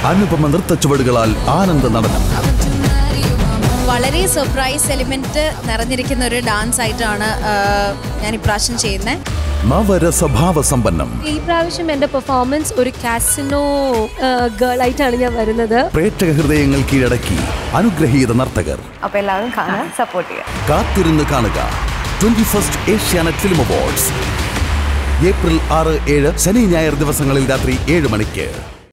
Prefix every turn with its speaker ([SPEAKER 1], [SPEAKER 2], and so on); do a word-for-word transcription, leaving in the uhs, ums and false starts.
[SPEAKER 1] അനുപമ നൃത്തച്ചുവടുകളാൽ ആനന്ദ നടനം.
[SPEAKER 2] വളരെ surprise element നിറഞ്ഞിരിക്കുന്ന ഒരു ഡാൻസ് ആയിട്ടാണ് ഞാൻ ഇപ്രാവശ്യം ചെയ്യുന്നത്.
[SPEAKER 1] നവരസഭാവ സമ്പന്നം.
[SPEAKER 3] ഈ പ്രാവശ്യം എന്റെ പെർഫോമൻസ് ഒരു കാസിനോ ഗേൾ ആയിട്ടാണ് ഞാൻ വരുന്നത്.
[SPEAKER 1] പ്രേക്ഷക ഹൃദയങ്ങൾ കീഴടക്കി അനുഗ്രഹീത നർത്തകർ.
[SPEAKER 4] അപ്പോൾ എല്ലാവരും കാണാൻ സപ്പോർട്ട് ചെയ്യുക.
[SPEAKER 1] കാത്തിരുന്ന് കാണുക twenty first Asianet film awards. April ആറ് ഏഴ് ശനി ഞായർ ദിവസങ്ങളിൽ രാത്രി ഏഴ് മണിക്ക്.